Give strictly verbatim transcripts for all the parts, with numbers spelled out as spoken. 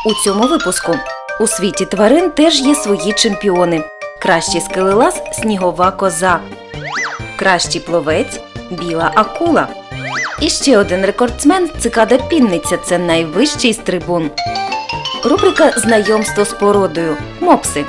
У цьому випуску у світі тварин теж є свої чемпіони. Кращий скелелаз – снігова коза. Кращий пловець – біла акула. І ще один рекордсмен – цикада-пінниця – це найвищий стрибун. Рубрика «Знайомство з породою» – мопси.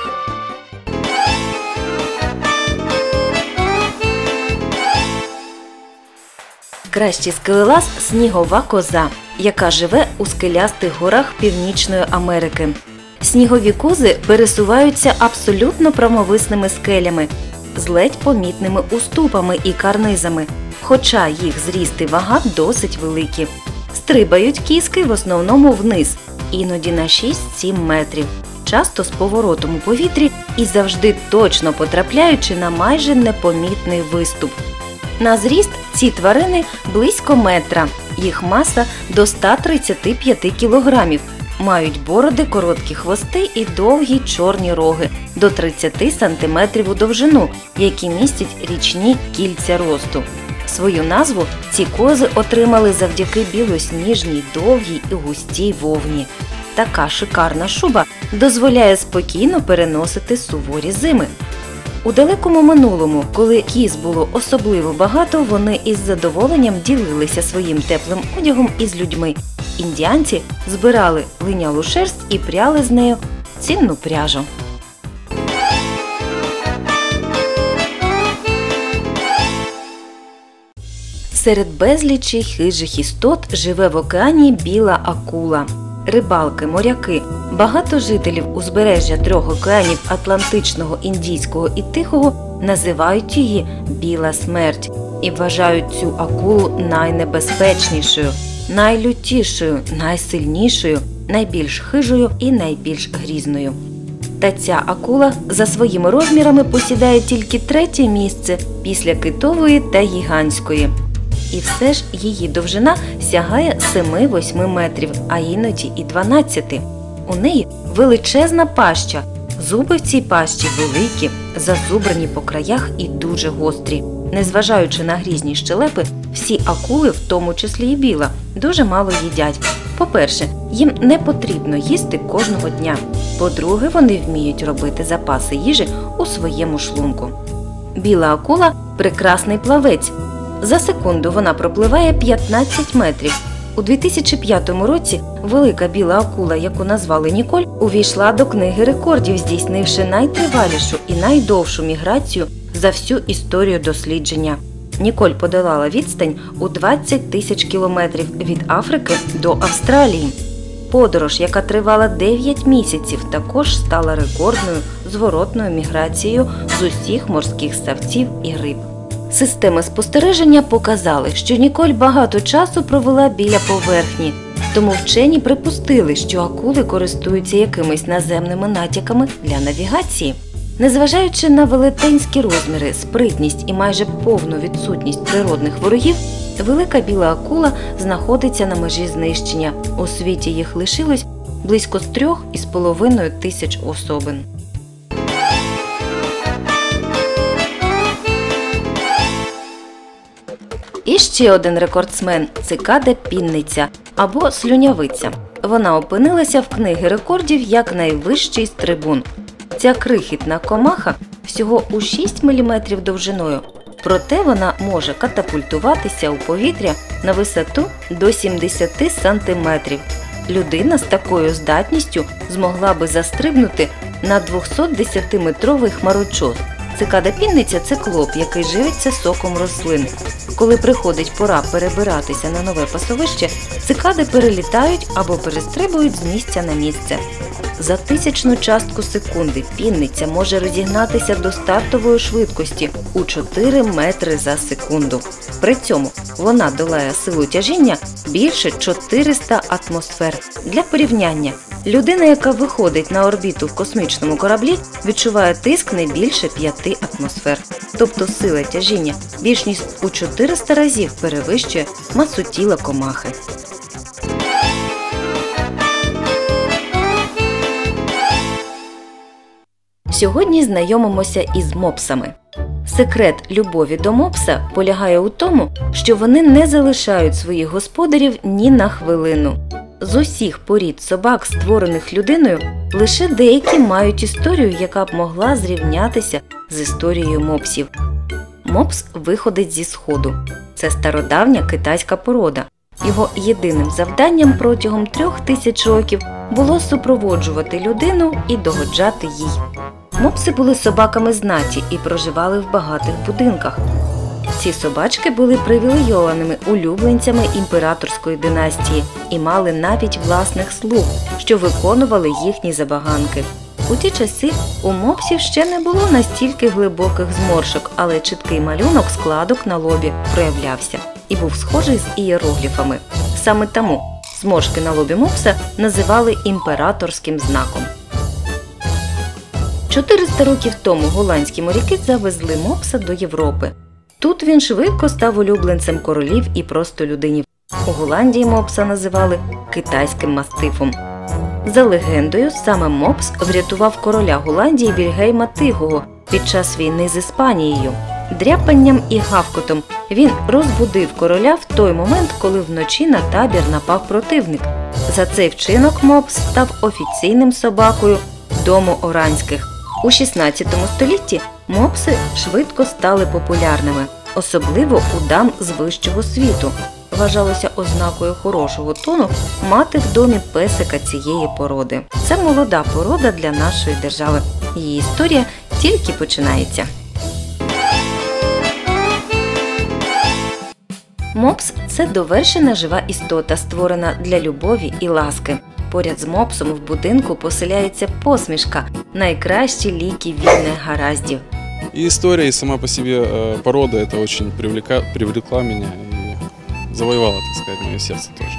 Кращий скелелаз – снігова коза, яка живе у скелястих горах Північної Америки. Снігові кози пересуваються абсолютно прямовисними скелями з ледь помітними уступами і карнизами, хоча їх зріст і вага досить великі. Стрибають кізки в основному вниз, іноді на шість-сім метрів, часто з поворотом у повітрі і завжди точно потрапляючи на майже непомітний виступ. На зріст ці тварини близько метра, їх маса до ста тридцяти п'яти кілограмів, мають бороди, короткі хвости і довгі чорні роги до тридцяти сантиметрів у довжину, які містять річні кільця росту. Свою назву ці кози отримали завдяки білосніжній, довгій і густій вовні. Така шикарна шуба дозволяє спокійно переносити суворі зими. У далекому минулому, коли кіз було особливо багато, вони із задоволенням ділилися своїм теплим одягом із людьми. Індіанці збирали линялу шерсть і пряли з нею цінну пряжу. Серед безлічі хижих істот живе в океані біла акула. Рибалки, моряки, багато жителів узбережжя трьох океанів – Атлантичного, Індійського і Тихого – називають її «Біла смерть» і вважають цю акулу найнебезпечнішою, найлютішою, найсильнішою, найбільш хижою і найбільш грізною. Та ця акула за своїми розмірами посідає тільки третє місце після китової та гігантської. І все ж її довжина сягає семи-восьми метрів, а іноді і дванадцяти. У неї величезна паща. Зуби в цій пащі великі, зазубрані по краях і дуже гострі. Незважаючи на грізні щелепи, всі акули, в тому числі і біла, дуже мало їдять. По-перше, їм не потрібно їсти кожного дня. По-друге, вони вміють робити запаси їжі у своєму шлунку. Біла акула – прекрасний плавець. За секунду вона пропливає п'ятнадцять метрів. У дві тисячі п'ятому році велика біла акула, яку назвали Ніколь, увійшла до книги рекордів, здійснивши найтривалішу і найдовшу міграцію за всю історію дослідження. Ніколь подолала відстань у двадцять тисяч кілометрів від Африки до Австралії. Подорож, яка тривала дев'ять місяців, також стала рекордною зворотною міграцією з усіх морських ставців і риб. Системи спостереження показали, що Ніколь багато часу провела біля поверхні, тому вчені припустили, що акули користуються якимись наземними натяками для навігації. Незважаючи на велетенські розміри, спритність і майже повну відсутність природних ворогів, велика біла акула знаходиться на межі знищення. У світі їх лишилось близько трьох із половиною тисяч особин. І ще один рекордсмен – цикада-пінниця або слюнявиця. Вона опинилася в книгі рекордів як найвищий стрибун. Ця крихітна комаха всього у шість міліметрів довжиною, проте вона може катапультуватися у повітря на висоту до сімдесяти сантиметрів. Людина з такою здатністю змогла би застрибнути на двохсотдесятиметровий хмарочос. Цикада-пінниця – це клоп, який живиться соком рослин. Коли приходить пора перебиратися на нове пасовище, цикади перелітають або перестрибують з місця на місце. За тисячну частку секунди пінниця може розігнатися до стартової швидкості у чотири метри за секунду. При цьому вона долає силу тяжіння більше чотирьохсот атмосфер. Для порівняння, людина, яка виходить на орбіту в космічному кораблі, відчуває тиск не більше п'яти атмосфер. Тобто сила тяжіння більш ніж у чотириста разів перевищує масу тіла комахи. Сьогодні знайомимося із мопсами. Секрет любові до мопса полягає у тому, що вони не залишають своїх господарів ні на хвилину. З усіх порід собак, створених людиною, лише деякі мають історію, яка б могла зрівнятися з історією мопсів. Мопс виходить зі Сходу. Це стародавня китайська порода. Його єдиним завданням протягом трьох тисяч років було супроводжувати людину і догоджати їй. Мопси були собаками знаті і проживали в багатих будинках. Ці собачки були привілейованими улюбленцями імператорської династії і мали навіть власних слуг, що виконували їхні забаганки. У ті часи у мопсів ще не було настільки глибоких зморшок, але чіткий малюнок складок на лобі проявлявся і був схожий з ієрогліфами. Саме тому зморшки на лобі мопса називали імператорським знаком. чотириста років тому голландські моряки завезли мопса до Європи. Тут він швидко став улюбленцем королів і простолюдинів. У Голландії мопса називали китайським мастифом. За легендою, саме мопс врятував короля Голландії Вільгельма Тихого під час війни з Іспанією. Дряпанням і гавкотом він розбудив короля в той момент, коли вночі на табір напав противник. За цей вчинок мопс став офіційним собакою дому Оранських. У шістнадцятому столітті мопси швидко стали популярними, особливо у дам з вищого світу. Вважалося ознакою хорошого тону мати в домі песика цієї породи. Це молода порода для нашої держави. Її історія тільки починається. Мопс – це довершена жива істота, створена для любові і ласки. Поряд з мопсом в будинку поселяється посмішка – найкращі ліки від негараздів. И история, и сама по себе э, порода, это очень привлека, привлекла меня и завоевала, так сказать, мое сердце тоже.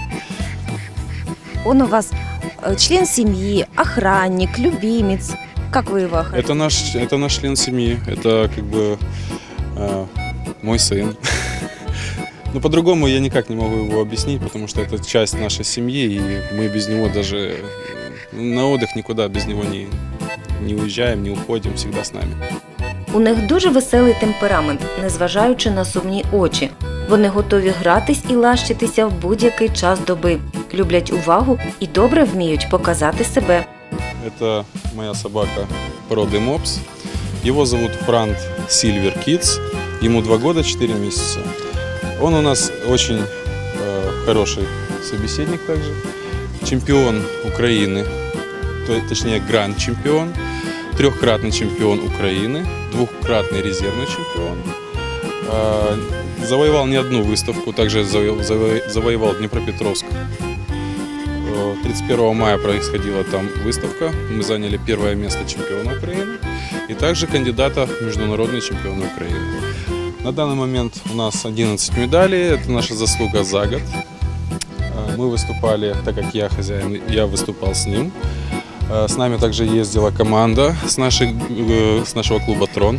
Он у вас э, член семьи, охранник, любимец. Как вы его охраняете? Это наш, это наш член семьи, это как бы э, мой сын. Но по-другому я никак не могу его объяснить, потому что это часть нашей семьи, и мы без него даже на отдых никуда без него не, не уезжаем, не уходим, всегда с нами. У них дуже веселий темперамент, незважаючи на сумні очі. Вони готові гратись і лащитися в будь-який час доби, люблять увагу і добре вміють показати себе. Это моя собака породы мопс. Его зовут Франт Сильвер Китс. Ему два года четыре месяца. Он у нас очень э, хороший собеседник также. Чемпион Украины, то, точнее гранд-чемпион. Трехкратный чемпион Украины, двухкратный резервный чемпион. Э, завоевал не одну выставку, также завоевал, завоевал Днепропетровск. тридцать первого мая происходила там выставка. Мы заняли первое место чемпиона Украины и также кандидата в международный чемпион Украины. На данный момент у нас одиннадцать медалей, это наша заслуга за год. Мы выступали, так как я хозяин, я выступал с ним. С нами также ездила команда с, нашей, с нашего клуба «Трон».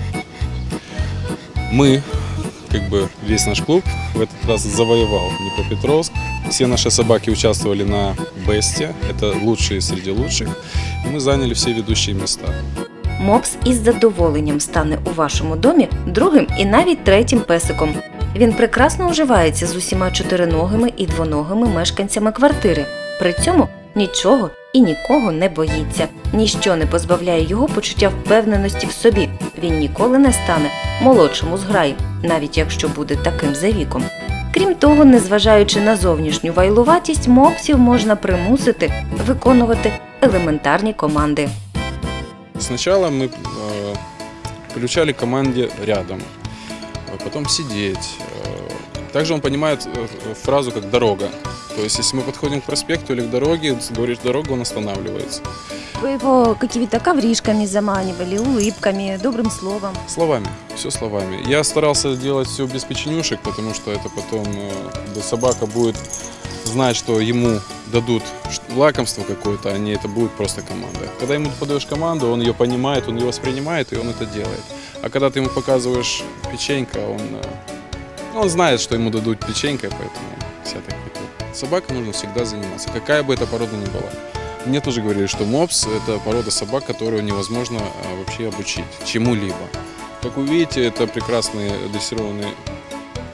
Мы, как бы весь наш клуб, в этот раз завоевал Днепропетровск. Все наши собаки участвовали на бесте, это лучшие среди лучших. Мы заняли все ведущие места. Мопс із задоволенням стане у вашому домі другим і навіть третім песиком. Він прекрасно уживається з усіма чотириногими і двоногими мешканцями квартири. При цьому нічого і нікого не боїться. Ніщо не позбавляє його почуття впевненості в собі. Він ніколи не стане молодшим у зграї, навіть якщо буде таким за віком. Крім того, незважаючи на зовнішню вайлуватість, мопсів можна примусити виконувати елементарні команди. Сначала мы э, приучали к команде рядом, потом сидеть. Э, также он понимает э, фразу как «дорога». То есть, если мы подходим к проспекту или к дороге, говоришь «дорога», он останавливается. Вы его какими-то ковришками заманивали, улыбками, добрым словом? Словами, все словами. Я старался делать все без печенюшек, потому что это потом э, собака будет знать, что ему дадут лакомство какое-то, а не это будет просто команда. Когда ему подаешь команду, он ее понимает, он ее воспринимает, и он это делает. А когда ты ему показываешь печенька, он, он знает, что ему дадут печенька, поэтому вся так вот. Собакой нужно всегда заниматься, какая бы эта порода ни была. Мне тоже говорили, что мопс – это порода собак, которую невозможно вообще обучить чему-либо. Как вы видите, это прекрасные дрессированные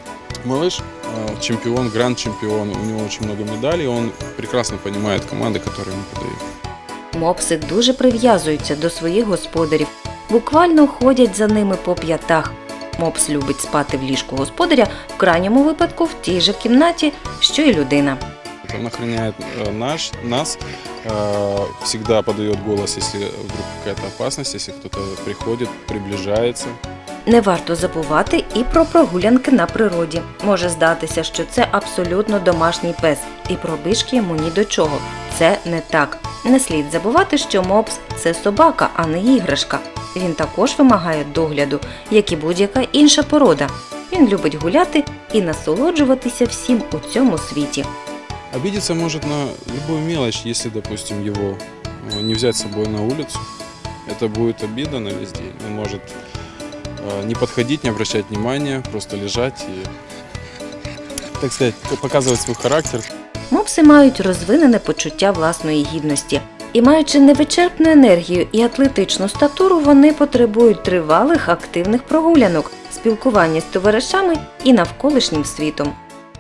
Малыш э, чемпион, гранд-чемпион, у него очень много медалей, он прекрасно понимает команды, которые ему подают. Мопси дуже прив'язуються до своїх господарів, буквально ходять за ними по п'ятах. Мопс любить спати в ліжку господаря, в крайньому випадку в тій же кімнаті, що й людина. Он охраняет э, наш, нас, э, всегда подает голос, если вдруг какая-то опасность, если кто-то приходит, приближается. Не варто забувати і про прогулянки на природі. Може здатися, що це абсолютно домашній пес, і пробіжки йому ні до чого. Це не так. Не слід забувати, що мопс – це собака, а не іграшка. Він також вимагає догляду, як і будь-яка інша порода. Він любить гуляти і насолоджуватися всім у цьому світі. Обидеться может на любую мелочь, если, допустим, его э, не взять с собой на улицу. Это будет обида на весь день. Он может э, не подходить, не обращать внимания, просто лежать и, так сказать, показывать свой характер. Мопси мають розвинене почуття власної гідності. І маючи невичерпну енергію і атлетичну статуру, вони потребують тривалих активних прогулянок, спілкування з товаришами і навколишнім світом.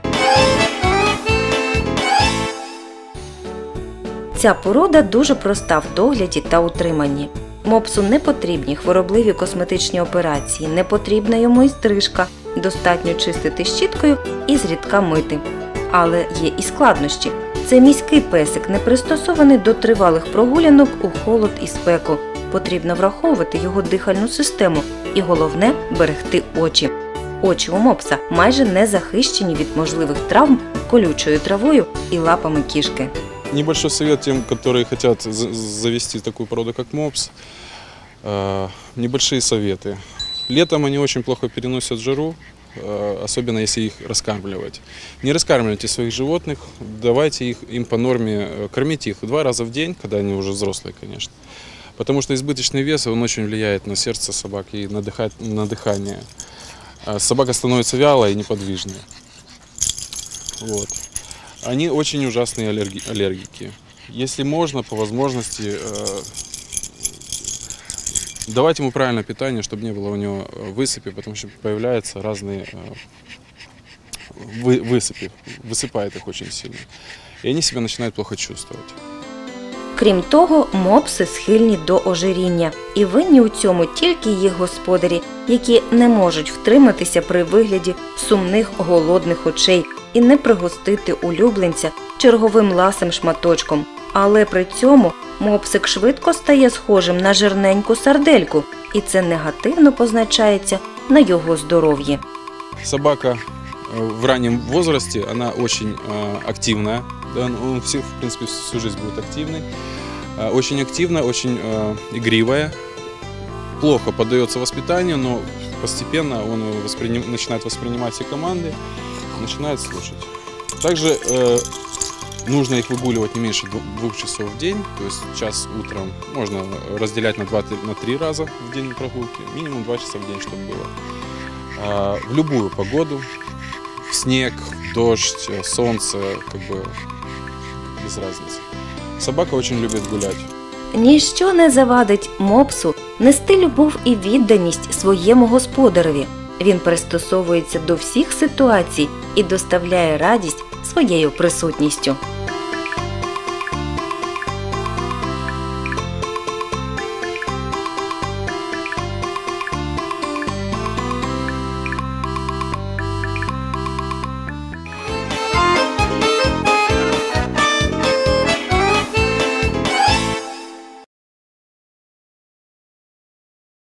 Ця порода дуже проста в догляді та утриманні. Мопсу не потрібні хворобливі косметичні операції, не потрібна йому і стрижка, достатньо чистити щіткою і зрідка мити. Але є і складнощі. Це міський песик, не пристосований до тривалих прогулянок у холод і спеку. Потрібно враховувати його дихальну систему і, головне, берегти очі. Очі у мопса майже не захищені від можливих травм колючою травою і лапами кішки. Небольшой совет тем, которые хотят завести такую породу, как мопс. Э, небольшие советы. Летом они очень плохо переносят жару, э, особенно если их раскармливать. Не раскармливайте своих животных, давайте их, им по норме, кормите их два раза в день, когда они уже взрослые, конечно. Потому что избыточный вес, он очень влияет на сердце собаки и на, дыха- на дыхание. А собака становится вялой и неподвижной. Вот. Они очень ужасные аллерги- аллергики. Если можно, по возможности, э, давать ему правильное питание, чтобы не было у него высыпи, потому что появляются разные э, вы- высыпи, высыпает их очень сильно. И они себя начинают плохо чувствовать. Крім того, мопси схильні до ожиріння. І винні у цьому тільки їх господарі, які не можуть втриматися при вигляді сумних голодних очей і не пригостити улюбленця черговим ласим шматочком. Але при цьому мопсик швидко стає схожим на жирненьку сардельку, і це негативно позначається на його здоров'ї. Собака э, в раннем возрасте, она очень э, активная. Да, он, он все, в принципе, всю жизнь будет активной. Э, очень активная, очень э, игривая. Плохо поддается воспитанию, но постепенно он восприним, начинает воспринимать все команды, начинает слушать. Также э, нужно их выгуливать не меньше двух часов в день, то есть час утром можно разделять на два-три раза в день прогулки, минимум два часа в день, чтобы было. Э, в любую погоду, в снег, в дождь, солнце, как бы без разницы. Собака очень любит гулять. Ніщо не завадить мопсу нести любов і відданість своєму господареві. Він пристосовується до всіх ситуацій і доставляє радість своєю присутністю.